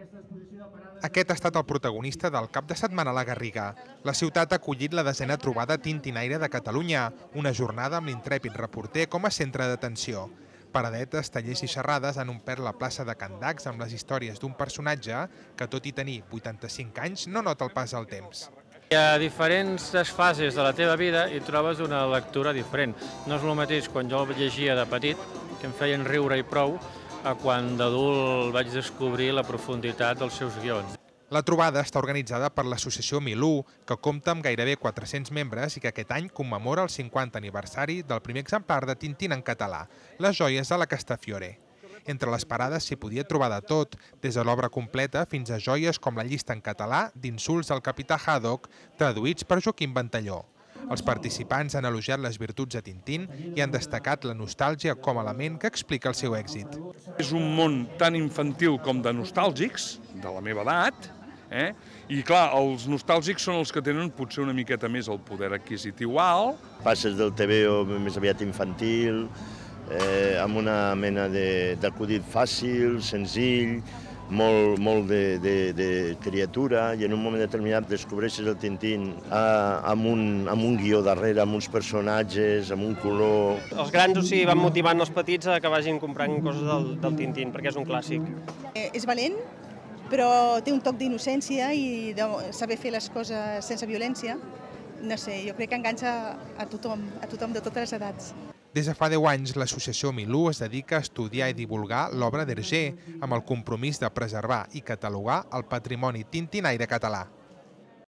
Aquest ha estat el protagonista del cap de setmana a la Garriga. La ciutat ha acollit la 10a trobada tintinaire de Catalunya, una jornada amb l'intrèpid reporter com a centre d'atenció. Paradetes, tallers i xerrades han omplert la plaça de Can Dax amb les històries d'un personatge que, tot i tenir 85 anys, no nota el pas del temps. Hi ha diferents fases de la teva vida i trobes una lectura diferent. No és el mateix quan jo el llegia de petit, que em feien riure i prou, a quan d'adult vaig descobrir la profunditat dels seus guions. La trobada està organitzada per l'associació Milú, que compta amb gairebé 400 membres i que aquest any commemora el 50 aniversari del primer exemplar de Tintín en català, Les joies de la Castafiore. Entre les parades s'hi podia trobar de tot, des de l'obra completa fins a joies com la llista en català d'insults al capità Haddock, traduïts per Joaquim Ventalló. Els participants han elogiat les virtuts de Tintín i han destacat la nostàlgia com a element que explica el seu èxit. És un món tan infantil com de nostàlgics, de la meva edat, i clar, els nostàlgics són els que tenen potser una miqueta més el poder adquisitiu alt. Passes del TVO més aviat infantil, amb una mena d'acudit fàcil, senzill, molt de criatura, i en un moment determinat descobreixes el Tintín amb un guió darrere, amb uns personatges, amb un color. Els grans o sigui, van motivant els petits a que vagin comprant coses del Tintín, perquè és un clàssic. És valent, però té un toc d'innocència i de saber fer les coses sense violència. No sé, jo crec que enganxa a tothom de totes les edats. Des de fa 10 anys, l'associació Milú es dedica a estudiar i divulgar l'obra d'Hergé amb el compromís de preservar i catalogar el patrimoni tintinaire català.